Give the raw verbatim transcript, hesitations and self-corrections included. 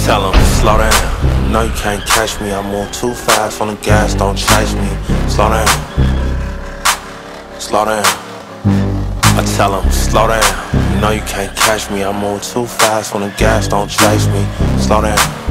tell them, slow down. No, you can't catch me. I move too fast on the gas, don't chase me. Slow down, slow down. I tell them, slow down. You know you can't catch me. I move too fast on the gas, don't chase me. Slow down.